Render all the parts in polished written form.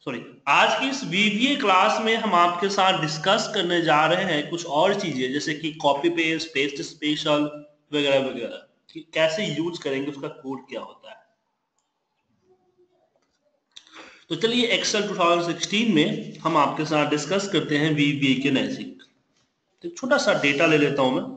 Sorry, आज की इस वीवीए क्लास में हम आपके साथ डिस्कस करने जा रहे हैं कुछ और चीजें, जैसे कि कॉपी पेस्ट, पेस्ट स्पेशल वगैरह वगैरह, कि कैसे यूज करेंगे, उसका कोड क्या होता है। तो चलिए एक्सेल 2016 में हम आपके साथ डिस्कस करते हैं वीवीए के बेसिक। तो छोटा सा डेटा ले लेता हूं मैं।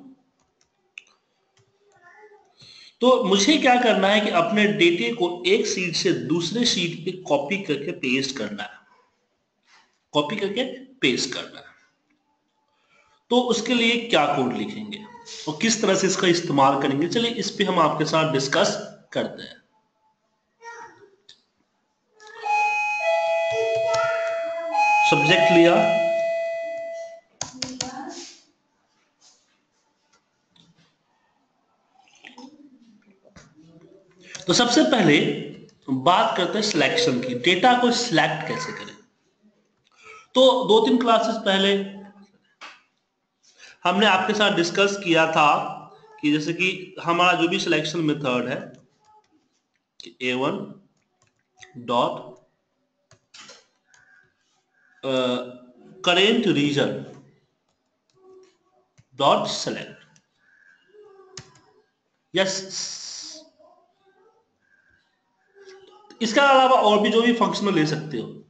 तो मुझे क्या करना है कि अपने डेटे को एक शीट से दूसरे शीट पे कॉपी करके पेस्ट करना है, कॉपी करके पेस्ट करना है। तो उसके लिए क्या कोड लिखेंगे और किस तरह से इसका इस्तेमाल करेंगे, चलिए इस पे हम आपके साथ डिस्कस करते हैं। सब्जेक्ट लिया, तो सबसे पहले बात करते हैं सिलेक्शन की, डेटा को सिलेक्ट कैसे करें। तो 2-3 क्लासेस पहले हमने आपके साथ डिस्कस किया था कि जैसे कि हमारा जो भी सिलेक्शन मेथड है, A1 dot current region dot select, yes. इसके अलावा और भी जो भी फंक्शन ले सकते हो।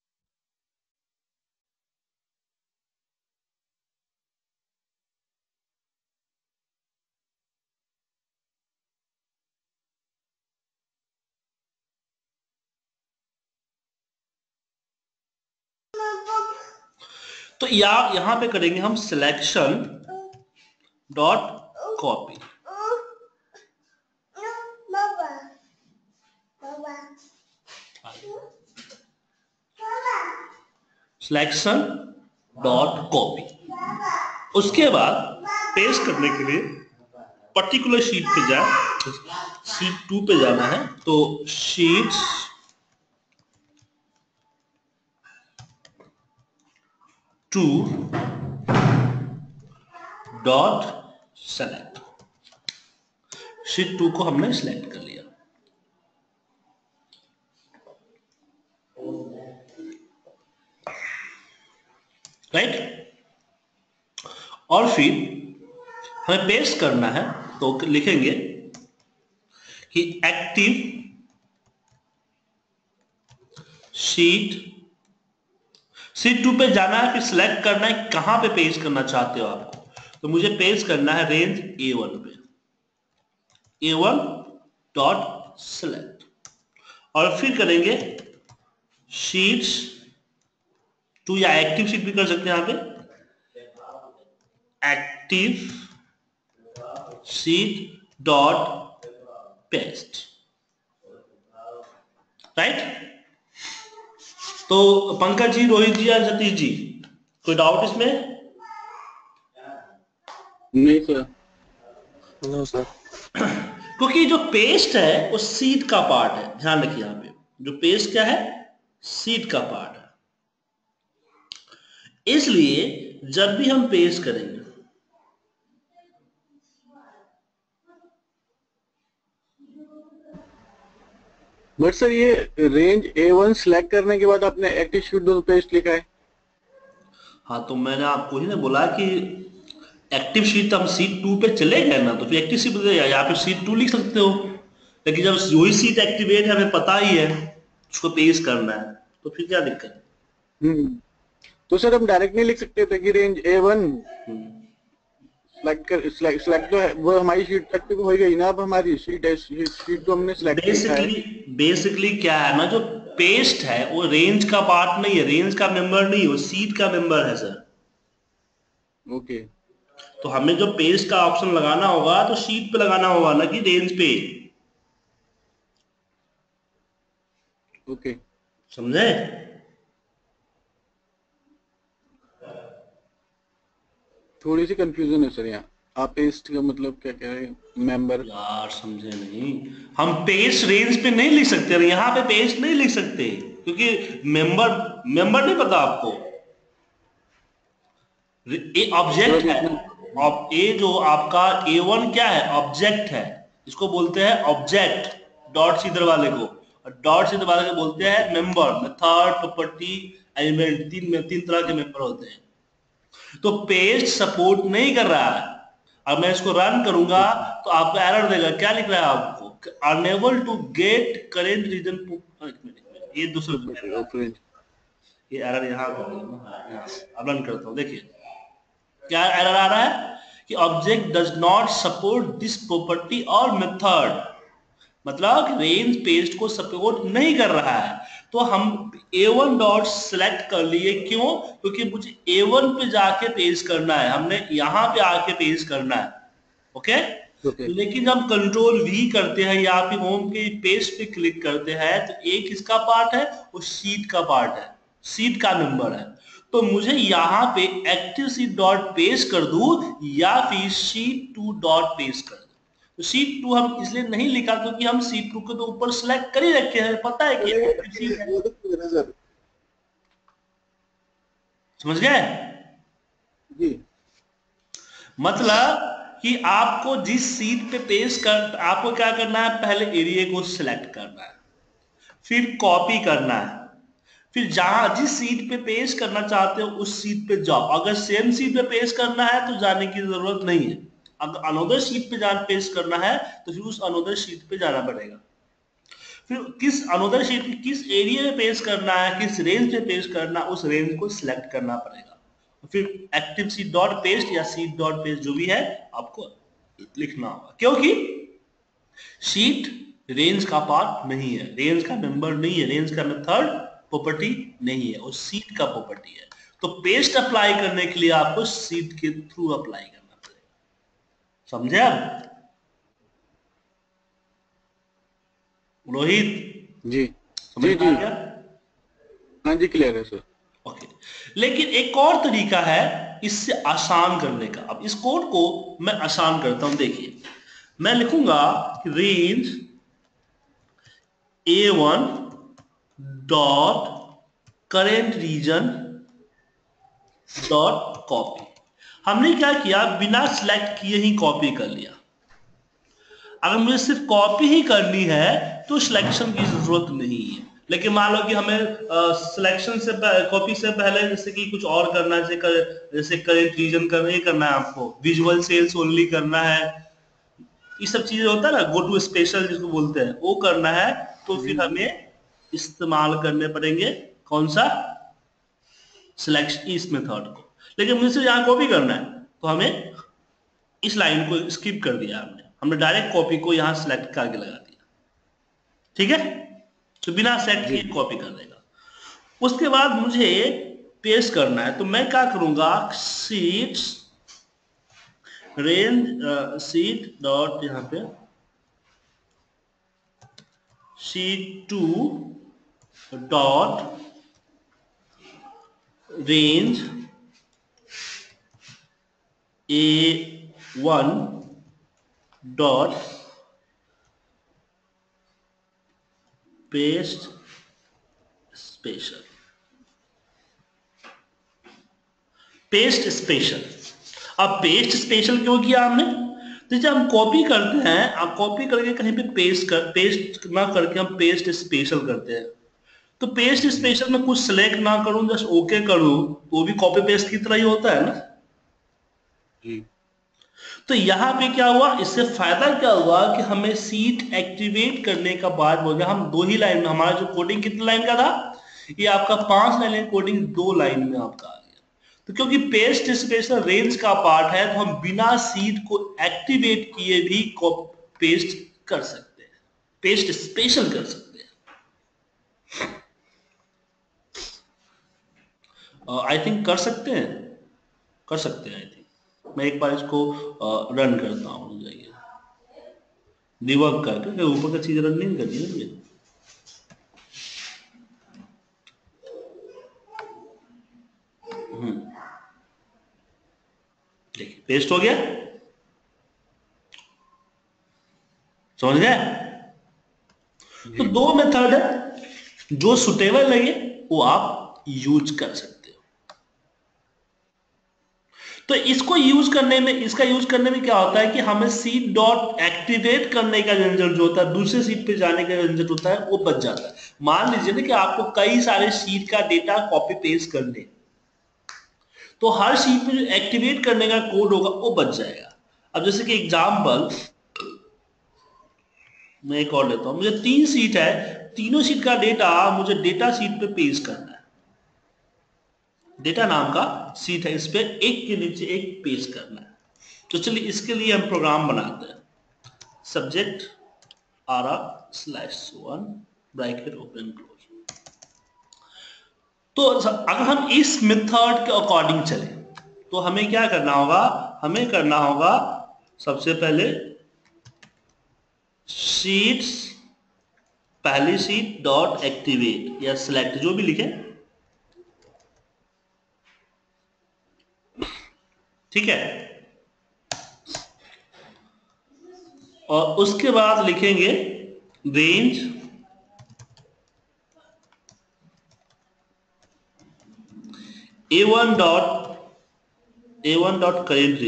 तो यहां पे करेंगे हम selection dot copy, selection dot copy. उसके बाद पेस्ट करने के लिए पर्टिकुलर शीट पे जाए, शीट 2 पे जाना है, तो शीट्स 2 डॉट सेलेक्ट, शीट 2 को हमने सिलेक्ट कर लिया, राइट। और फिर हमें पेस्ट करना है, तो लिखेंगे कि एक्टिव शीट 2 पे जाना है, फिर सिलेक्ट करना है कहां पे पेस्ट करना चाहते हो आपको। तो मुझे पेस्ट करना है रेंज A1 पे, A1 डॉट सिलेक्ट, और फिर करेंगे शीट्स 2, या एक्टिव शीट भी कर सकते हैं यहां पे, active sheet dot paste, right. तो पंकज जी, रोहित जी या सतीश जी, कोई डाउट इसमें? नहीं सर। No sir. क्योंकि जो पेस्ट है वो सीट का पार्ट है, ध्यान रखिए यहां पे, जो पेस्ट क्या है, सीट का पार्ट है। इसलिए जब भी हम पेस्ट करेंगे, बट सर ये रेंज A1 सिलेक्ट करने के बाद आपने एक्टिव शीट 2 पेस्ट लिखा है। हाँ तो मैंने आपको ही ना बोला कि एक्टिव शीट, हम सीट 2 पे चले गए ना, तो फिर एक्टिव शीट यहाँ पे सीट 2 लिख सकते हो। लेकिन जब वही सीट एक्टिवेट है, हमें पता ही है उसको पेस्ट करना है, तो फिर क्या दिक्कत हम्म। तो सर हम डायरेक्ट नहीं लिख सकते थे कि रेंज A1 है। सिलेक्ट तो है, वो हमारी शीट एक्टिव हो गई ना। अब हमारी शीट है, शीट तो हमने सिलेक्ट लिखा है। बेसिकली क्या है ना, जो पेस्ट है वो रेंज का पार्ट नहीं है, रेंज का मेंबर नहीं है, वो सीट का मेंबर है सर। ओके। तो हमें जो पेस्ट का ऑप्शन लगाना होगा तो शीट पे लगाना होगा ना कि रेंज पे, ओके। समझे? थोड़ी सी कंफ्यूजन है सर यहाँ। आप पेस्ट का मतलब क्या कह रहे हैं? मेंबर। यार समझे नहीं, हम पेस्ट रेंज पे नहीं लिख सकते, यहाँ पे पेस्ट नहीं लिख सकते क्योंकि मेंबर मेंबर नहीं पता आपको, ये ऑब्जेक्ट सर है। इसमें ये जो आपका A1 क्या है, ऑब्जेक्ट है, इसको बोलते हैं ऑब्जेक्ट, डॉट सीधर वाले को। डॉट से दोबारा के बोलते हैं मेंबर, मेथड, प्रॉपर्टी, एलिमेंट, तीन तरह के मेंबर होते हैं। तो पेस्ट सपोर्ट नहीं कर रहा है। अब मैं इसको रन करूंगा तो आपको एरर देगा। क्या लिख रहा है आपको? Unable to get current region. ये दूसरा ये एरर यहाँ अब रन करता हूँ। देखिए क्या एरर आ रहा है कि object does not support this property और मेथड, मतलब रेंज पेस्ट को सपोर्ट नहीं कर रहा है। तो हम A1 डॉट सेलेक्ट कर लिए। क्यों? क्योंकि मुझे A1 पे जाके पेस्ट करना है, हमने यहाँ पे आके पेस्ट करना है। ओके लेकिन जब कंट्रोल V करते हैं या फिर होम के पेस्ट पे क्लिक करते हैं तो एक इसका पार्ट है और शीट का पार्ट है, शीट का नंबर है। तो मुझे यहाँ पे एक्टिव शीट डॉट पेस्ट कर दूं या फिर शीट 2 डॉट पेस्ट कर दूं। तो शीट 2 हम इसलिए नहीं लिखा क्योंकि हम शीट 2 को तो ऊपर सेलेक्ट कर ही रखे हैं, पता है कि एक्टिव शीट है। समझ गए? जी मतलब कि आपको जिस सीट पे पेस्ट कर, आपको क्या करना है, पहले एरिया को सिलेक्ट करना है, फिर कॉपी करना है, फिर जहां जिस सीट पे पेस्ट करना चाहते हो उस सीट पे जाओ। अगर सेम सीट पे पेस्ट करना है तो जाने की जरूरत नहीं है। अगर अनोदर सीट पे जान पेस्ट करना है तो फिर उस अनोदर सीट पे जाना पड़ेगा। फिर किस अनोदर सीट पे किस एरिया में पेस्ट करना है, किस रेंज पे पेस्ट करना है, उस रेंज को सिलेक्ट करना पड़ेगा। फिर एक्टिव सीट डॉट पेस्ट या सीट डॉट पेस्ट जो भी है आपको लिखना होगा, क्योंकि शीट रेंज का पार्ट नहीं है, रेंज का मेंबर नहीं है, रेंज का मेथड प्रॉपर्टी नहीं है, और सीट का प्रॉपर्टी है। तो पेस्ट अप्लाई करने के लिए आपको सीट के थ्रू अप्लाई करना पड़ेगा। समझे आप रोहित? जी समझ जी में आ जी गया? हाँ जी क्लियर है सर। ओके लेकिन एक और तरीका है इससे आसान करने का। अब इस कोड को मैं आसान करता हूं। देखिए मैं लिखूंगा range A1 dot current region dot copy. हमने क्या किया, बिना सिलेक्ट किए ही कॉपी कर लिया। अगर मुझे सिर्फ कॉपी ही करनी है तो सिलेक्शन की जरूरत नहीं है। लेकिन मान लो कि हमें सिलेक्शन से कॉपी से पहले जैसे कि कुछ और करना है, जैसे करेंट रीजन करना है, आपको विजुअल सेल्स ओनली करना है, ये सब चीजें होता है ना, गो टू स्पेशल जिसको बोलते हैं, वो करना है। तो फिर हमें इस्तेमाल करने पड़ेंगे कौन सा, सिलेक्शन, इस मेथड को। लेकिन मुझे सिर्फ यहाँ कॉपी करना है तो हमें इस लाइन को स्किप कर दिया, हमने डायरेक्ट कॉपी को यहाँ सिलेक्ट करके लगा दिया। ठीक है, तो बिना सेलेक्ट किए कॉपी कर देगा। उसके बाद मुझे पेस्ट करना है तो मैं क्या करूंगा, सीट्स रेंज सीट डॉट यहाँ पे sheet 2 dot range A1 dot paste special. Paste special, अब पेस्ट स्पेशल क्यों किया हमने, तो जब हम कॉपी करते हैं, आप कॉपी करके कहीं पे पेस्ट ना करके हम पेस्ट स्पेशल करते हैं। तो पेस्ट स्पेशल में कुछ सिलेक्ट ना करूं, जस्ट ओके करूं, तो वो भी कॉपी पेस्ट की तरह ही होता है ना। जी तो यहाँ पे क्या हुआ, इससे फायदा क्या हुआ कि हमें सीट एक्टिवेट करने का बाद हो गया, हम 2 ही लाइन में, हमारा जो कोडिंग कितने लाइन का था, ये आपका 5 लाइन कोडिंग 2 लाइन में आपका आ गया। तो क्योंकि पेस्ट स्पेशल रेंज का पार्ट है तो हम बिना सीट को एक्टिवेट किए भी पेस्ट कर सकते हैं, पेस्ट स्पेशल कर सकते हैं। आई थिंक कर सकते हैं, कर सकते हैं। आई थिंक मैं एक बार इसको रन करता हूँ, जाइए डिबग करके, ऊपर का चीज रन नहीं करनी है मुझे। देखिए पेस्ट हो गया, समझ गए? तो 2 मेथड है, जो सुटेबल लगे वो आप यूज कर सकते हो। तो इसको यूज करने में, इसका यूज करने में क्या होता है कि हमें सीट डॉट एक्टिवेट करने का झंझट जो होता है, दूसरे सीट पे जाने का झंझट होता है, वो बच जाता है। मान लीजिए ना कि आपको कई सारे सीट का डेटा कॉपी पेस्ट करने, तो हर सीट पे जो एक्टिवेट करने का कोड होगा वो बच जाएगा। अब जैसे कि एग्जाम्पल मैं एक और लेता हूं, मुझे 3 सीट है, तीनों सीट का डेटा मुझे डेटा सीट पे पेस्ट करना है। डेटा नाम का सीट है, इस पे एक के नीचे एक पेस्ट करना है। तो चलिए इसके लिए हम प्रोग्राम बनाते हैं। Subject r/1 bracket open close. तो अगर हम इस मेथड के अकॉर्डिंग चले तो हमें क्या करना होगा, हमें करना होगा सबसे पहले शीट्स, पहली शीट डॉट एक्टिवेट या सिलेक्ट जो भी लिखे, ठीक है। और उसके बाद लिखेंगे range A1 dot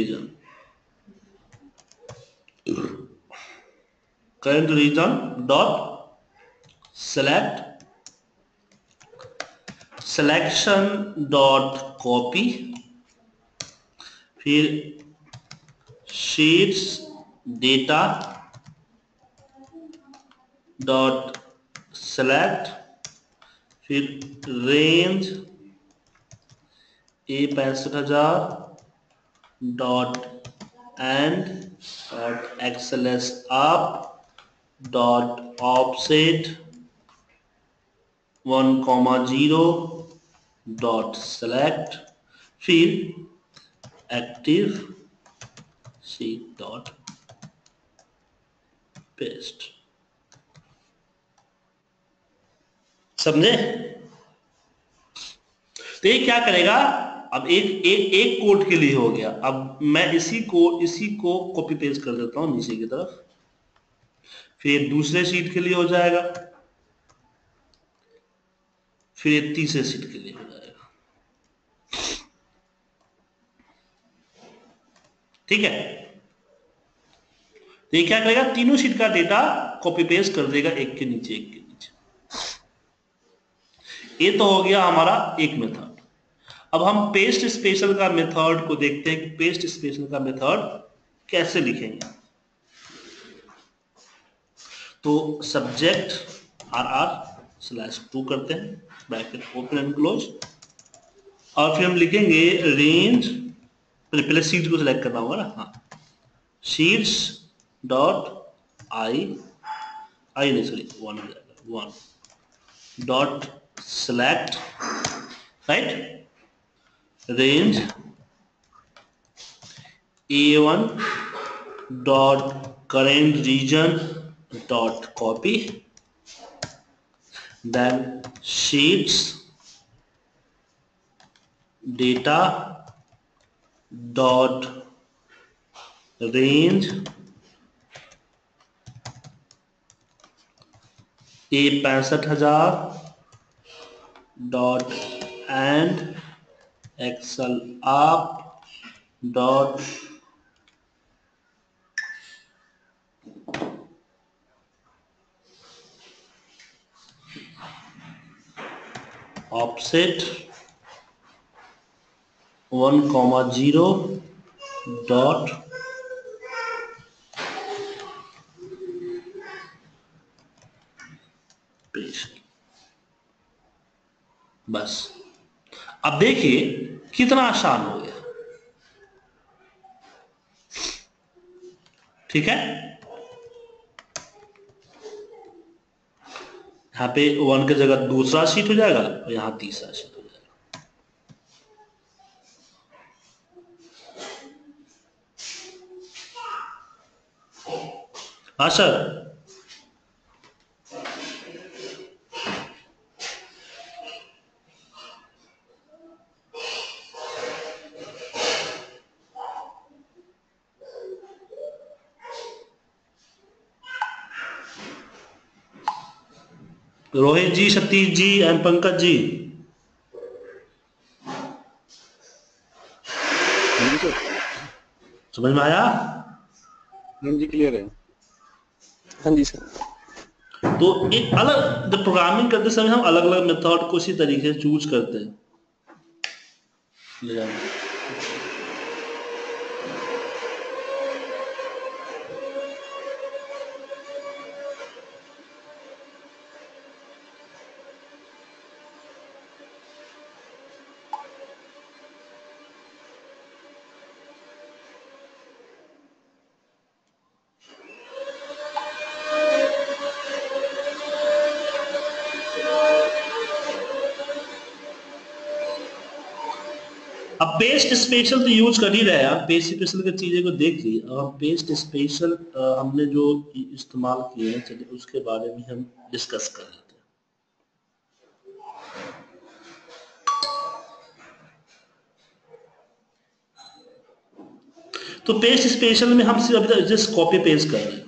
current region dot select selection dot copy, फिर शीट्स डेटा डॉट सेलेक्ट, फिर range A65,000 dot end dot XLS up dot offset 1,0 dot select, फिर एक्टिव शीट डॉट पेस्ट। समझे? तो ये क्या करेगा, अब एक कोड के लिए हो गया। अब मैं इसी को कॉपी पेस्ट कर देता हूं नीचे की तरफ, फिर दूसरे शीट के लिए हो जाएगा, फिर तीसरे शीट के लिए हो जाएगा। ठीक है, तो ये क्या करेगा, तीनों शीट का डेटा कॉपी पेस्ट कर देगा एक के नीचे एक के नीचे। ये तो हो गया हमारा एक मेथड। अब हम पेस्ट स्पेशल का मेथड को देखते हैं कि पेस्ट स्पेशल का मेथड कैसे लिखेंगे। तो सब्जेक्ट RR/2 करते हैं, ब्रैकेट ओपन एंड क्लोज, और फिर हम लिखेंगे रेंज, पहले सीट को सिलेक्ट करना होगा ना, हाँ, शीट्स डॉट आई नहीं सॉरी 1 हो जाएगा, 1 dot select, right, range A1 dot current region dot copy, then sheets data dot range A65,000 dot end excel up dot offset 1,0 dot paste. बस अब देखिए कितना आसान हो गया। ठीक है, यहाँ पे 1 की जगह दूसरा शीट हो जाएगा और यहाँ तीसरा शीट हो जाएगा। हाँ सर, रोहित जी, सतीश जी एंड पंकज जी। समझ में आया? हाँ जी, क्लियर है। हाँ जी सर। तो एक अलग, जब प्रोग्रामिंग करते समय हम अलग अलग मेथड को इसी तरीके से चूज करते हैं। ले जाओ। अब पेस्ट स्पेशल तो यूज कर ही रहे हैं, पेस्ट स्पेशल की चीजें को देख ली। अब पेस्ट स्पेशल हमने जो इस्तेमाल किए हैं, चलिए उसके बारे में हम डिस्कस कर लेते हैं। तो पेस्ट स्पेशल में हम सिर्फ अभी तक जस्ट कॉपी पेस्ट कर रहे हैं।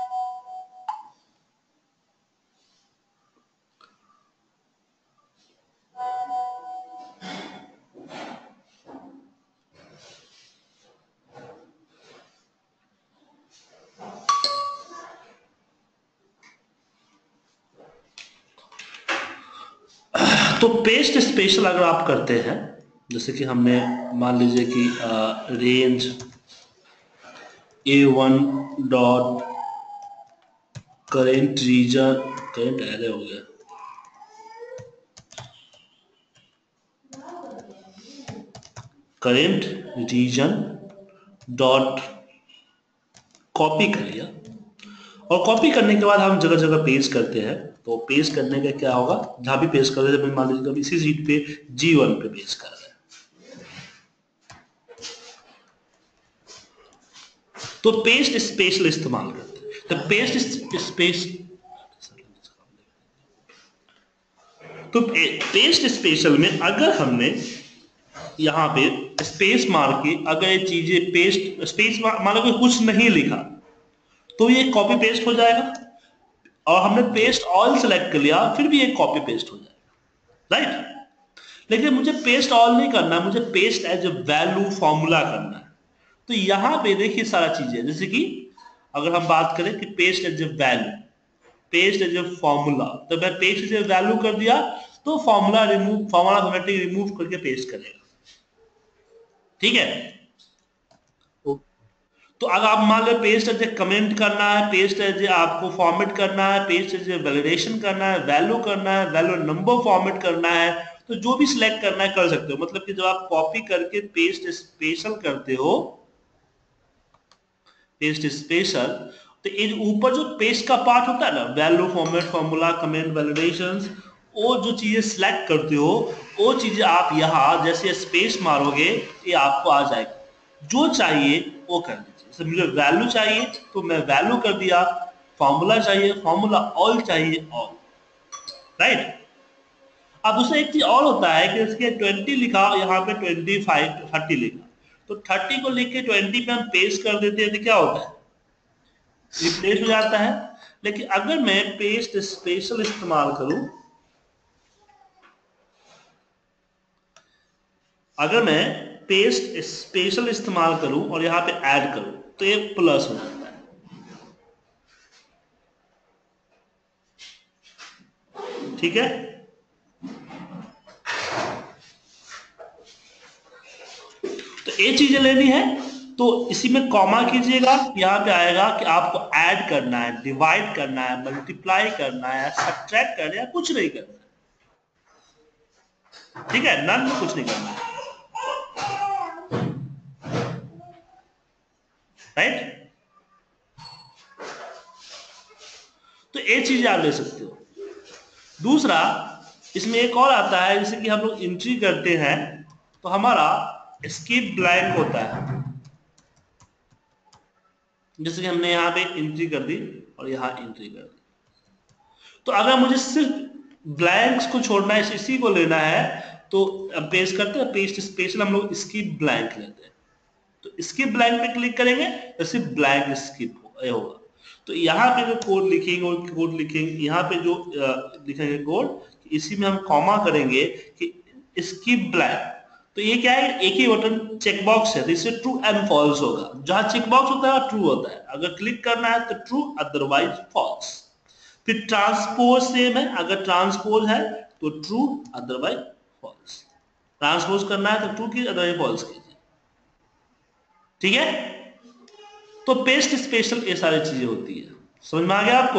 तो पेस्ट स्पेशल अगर आप करते हैं, जैसे कि हमने मान लीजिए कि range A1 dot current region, current array हो गया, करेंट रीजन डॉट कॉपी कर लिया, और कॉपी करने के बाद हम जगह जगह पेस्ट करते हैं। तो पेस्ट करने का क्या होगा, जहां भी पेस्ट कर रहे हैं, मान लीजिए इसी सीट पे G1 पे पेस्ट कर रहे हैं, तो पेस्ट स्पेशल इस्तेमाल करते हैं। तो पेस्ट स्पेशल में अगर हमने यहाँ पे स्पेस मार के अगर ये चीजें पेस्ट स्पेस मान लो कुछ नहीं लिखा, तो ये कॉपी पेस्ट हो जाएगा, और हमने पेस्ट ऑल सेलेक्ट कर लिया, फिर भी ये कॉपी पेस्ट हो जाएगा, राइट। लेकिन मुझे पेस्ट ऑल नहीं करना, मुझे paste as a value formula करना है। तो यहां पे देखिए सारा चीजें, जैसे कि अगर हम बात करें कि paste as a value, paste as a formula, तो मैं पेस्ट एज ए वैल्यू कर दिया, तो फॉर्मूला ऑटोमेटिक रिमूव करके पेस्ट करेगा, ठीक है। तो अगर आप मान लो पेस्ट एज ए कमेंट करना है, पेस्ट एज ए आपको फॉर्मेट करना है, पेस्ट एज ए वैलिडेशन करना है, वैल्यू करना है, वैल्यू नंबर फॉर्मेट करना है, तो जो भी सिलेक्ट करना है कर सकते हो। मतलब कि जब आप कॉपी करके पेस्ट स्पेशल करते हो, पेस्ट स्पेशल, तो ये ऊपर जो पेस्ट का पार्ट होता है ना, value format formula comment validations, वो जो चीजें सिलेक्ट करते हो, वो चीजें आप यहाँ जैसे स्पेस मारोगे ये आपको आ जाएगा, जो चाहिए वो कर लीजिए। जैसे मुझे वैल्यू चाहिए तो मैं वैल्यू कर दिया, फॉर्मूला चाहिए फॉर्मूला, ऑल चाहिए ऑल, राइट। अब दूसरा एक चीज और होता है कि इसके 20 लिखा, यहाँ पे 25 30 लिखा, तो 30 को लिख के 20 पे हम पेस्ट कर देते हैं, तो क्या होता है, रिप्लेस हो जाता है। लेकिन अगर मैं पेस्ट स्पेशल इस्तेमाल करूं, अगर मैं पेस्ट स्पेशल इस्तेमाल करूं और यहां पे ऐड करूं, तो ये प्लस हो जाता है, ठीक है। तो ये चीजें लेनी है, तो इसी में कॉमा कीजिएगा, यहाँ पे आएगा कि आपको ऐड करना है, डिवाइड करना है, मल्टीप्लाई करना है, सब्ट्रैक्ट करना है, कुछ नहीं करना है, ठीक है, नन में कुछ नहीं करना है, राइट। तो ये चीजें आप ले सकते हो। दूसरा इसमें एक और आता है, जैसे कि हम लोग एंट्री करते हैं तो हमारा स्किप ब्लैंक होता है, जैसे कि हमने यहाँ पे एंट्री कर दी और यहाँ एंट्री कर दी। तो अगर मुझे सिर्फ ब्लैंक्स को छोड़ना है, इसी को लेना है, तो पेस्ट करते हैं, पेस्ट स्पेशल हम लोग स्किप ब्लैंक लेते हैं। तो स्किप ब्लैंक पे क्लिक करेंगे तो सिर्फ ब्लैंक स्किप होगा। तो यहाँ पे जो कोड लिखेंगे यहाँ पे जो लिखेंगे कोड, इसी में हम कॉमा करेंगे कि स्किप ब्लैंक, तो ये क्या है, एक ही बटन चेक बॉक्स है, तो इससे ट्रू एंड फॉल्स होगा। जहां चेक बॉक्स होता है ट्रू होता है, अगर क्लिक करना है तो ट्रू, अदरवाइज फॉल्स। फिर ट्रांसपोज सेम है, अगर ट्रांसपोज है तो ट्रू, अदरवाइज फॉल्स। ट्रांसपोज करना है तो ट्रू कीजिए, अदरवाइज फॉल्स कीजिए। ठीक है, तो पेस्ट स्पेशल ये सारी चीजें होती है। समझ में आ गया आपको?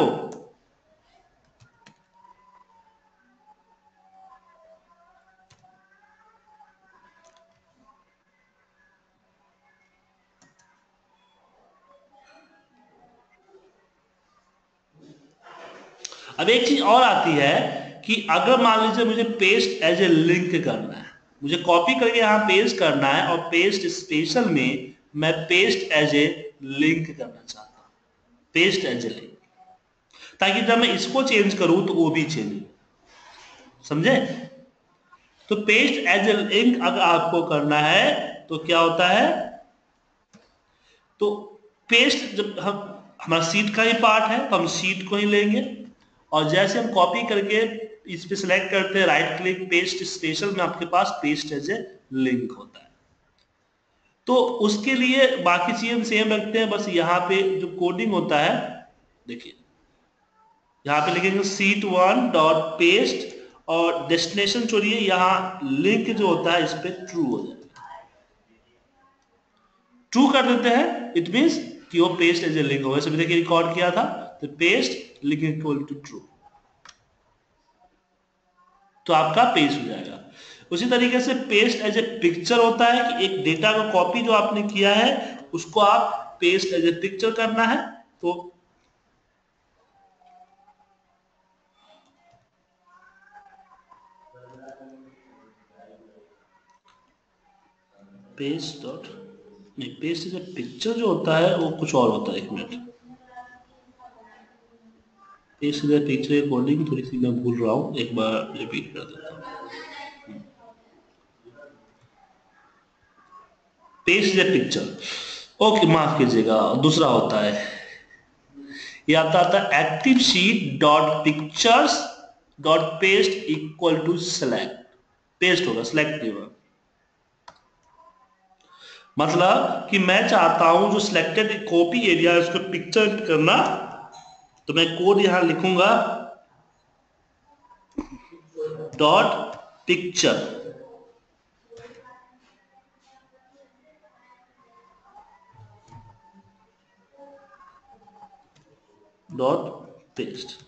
अब एक चीज और आती है कि अगर मान लीजिए मुझे पेस्ट एज ए लिंक करना है, मुझे कॉपी करके यहां पेस्ट करना है और पेस्ट स्पेशल में मैं पेस्ट एज ए लिंक करना चाहता हूं, पेस्ट एज ए लिंक, ताकि जब मैं इसको चेंज करूं तो वो भी चेंज हो। समझे? तो पेस्ट एज ए लिंक अगर आपको करना है तो क्या होता है, तो पेस्ट जब हमारा सीट का ही पार्ट है तो हम सीट को ही लेंगे, और जैसे हम कॉपी करके इस पे सिलेक्ट करते हैं राइट क्लिक पेस्ट स्पेशल में, आपके पास पेस्ट एज ए लिंक होता है। तो उसके लिए बाकी चीजें सेम रखते हैं, बस यहाँ पे जो कोडिंग होता है, देखिए यहाँ पे लिखेंगे सीट वन डॉट पेस्ट और डेस्टिनेशन छोड़िए, यहाँ लिंक जो होता है इस पे ट्रू हो जाएगा। ट्रू कर देते हैं, इट मींस कि वो पेस्ट एज ए लिंक होगा। वैसे भी देखिए रिकॉर्ड किया था तो paste link equal to true, तो आपका पेस्ट हो जाएगा। उसी तरीके से पेस्ट एज ए पिक्चर होता है कि एक डेटा का कॉपी जो आपने किया है उसको आप पेस्ट एज ए पिक्चर करना है, तो पेस्ट डॉट नहीं, पेस्ट एज ए पिक्चर जो होता है वो कुछ और होता है। एक minute, paste as a picture की कोडिंग थोड़ी सी मैं भूल रहा हूं, एक बार रिपीट कर देता हूं। Paste as a picture, okay माफ कीजिएगा, दूसरा होता है, ये आता है active sheet dot pictures dot paste equal to select, paste होगा, सेलेक्ट नहीं होगा। मतलब कि मैं चाहता हूं जो सिलेक्टेड कॉपी एरिया है उसको पिक्चर करना, तो मैं कोड यहां लिखूंगा डॉट पिक्चर डॉट पेस्ट,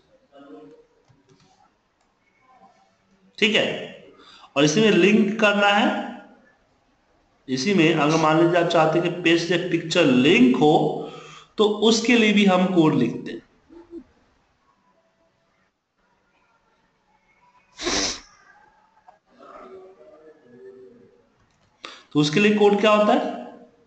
ठीक है। और इसी में लिंक करना है, इसी में अगर मान लीजिए आप चाहते हैं कि पेज से पिक्चर लिंक हो तो उसके लिए भी हम कोड लिखते हैं। तो उसके लिए कोड क्या होता है,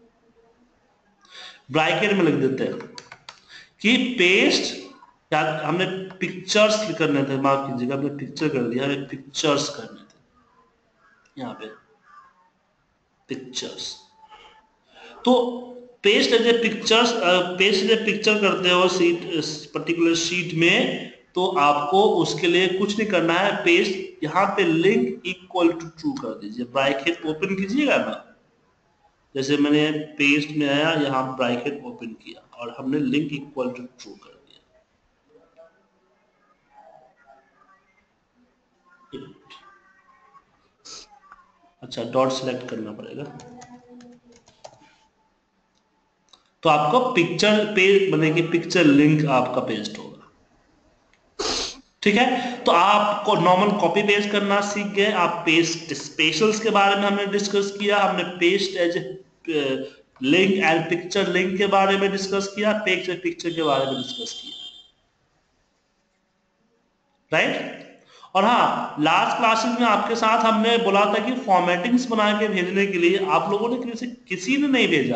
ब्रैकेट में लिख देते हैं कि पेस्ट, क्या हमने पिक्चर्स करने थे, माफ कीजिएगा हमने पिक्चर कर दिया, हमें पिक्चर्स करने थे यहाँ पे पिक्चर्स। तो paste as a pictures, paste as a picture करते हो सीट, पर्टिकुलर शीट में, तो आपको उसके लिए कुछ नहीं करना है, पेस्ट यहाँ पे लिंक इक्वल टू ट्रू कर दीजिए, ब्रैकेट ओपन कीजिएगा ना, जैसे मैंने पेस्ट में आया यहाँ ब्रैकेट ओपन किया और हमने लिंक इक्वल टू ट्रू कर दिया। अच्छा डॉट सिलेक्ट करना पड़ेगा, तो आपको पिक्चर पेज बनेगी, पिक्चर लिंक आपका पेस्ट होगा। ठीक है, तो आपको नॉर्मल कॉपी पेस्ट करना सीख गए आप। पेस्ट स्पेशल्स के बारे में हमने डिस्कस किया, हमने paste as link and picture link के बारे में डिस्कस किया, पेस्ट एज पिक्चर के बारे में डिस्कस किया, राइट। और हाँ, लास्ट क्लासेस में आपके साथ हमने बोला था कि फॉर्मेटिंग्स बना के भेजने के लिए आप लोगों ने किसी ने नहीं भेजा।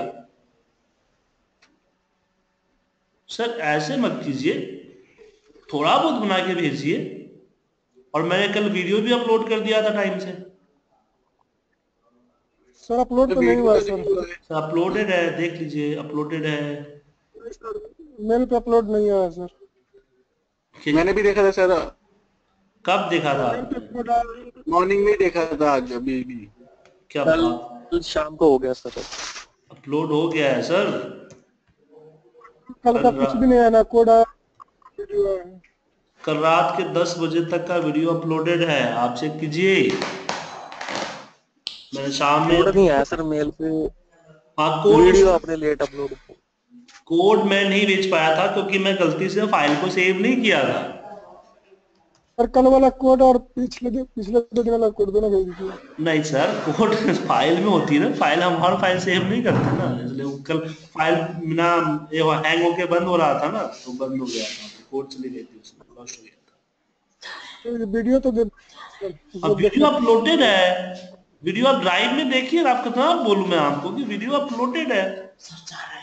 सर ऐसे मत कीजिए, थोड़ा बहुत बना के भेजिए। और मैंने कल वीडियो भी अपलोड कर दिया था टाइम से। सर अपलोड तो नहीं हुआ सर। सर अपलोडेड है, देख लीजिए अपलोडेड है। मेल पे अपलोड नहीं हुआ सर। मैंने भी देखा था सर। कब देखा था? मॉर्निंग में देखा था आज, अभी भी। क्या बात, कल शाम को हो गया सर। अपलोड हो गया है सर? कल का कुछ भी नहीं है ना, कोड वीडियो है। कल रात के 10 बजे तक का वीडियो अपलोडेड है, आप चेक कीजिए। मैंने शाम में कोड नहीं आया सर मेल पे, हाँ कोड, वीडियो आपने लेट अपलोड। कोड मैं नहीं भेज पाया था क्योंकि मैं गलती से फाइल को सेव नहीं किया था। और कल वाला कोड और पिछले 2 दिन वाला कोड दोनों भेज दीजिए। नहीं सर, कोड फाइल में होती है ना, फाइल हम हर फाइल सेव नहीं करते ना, इसलिए वो कल फाइल बिना हैंग होके बंद हो रहा था ना, तो बंद हो गया था, कोड चली गई थी, उसमें लॉस्ट हो गया था। तो वीडियो तो दे अब वीडियो अपलोडेड है, वीडियो आप ड्राइव में देखिए, आपको कितना बोलूं मैं आपको कि वीडियो अपलोडेड है।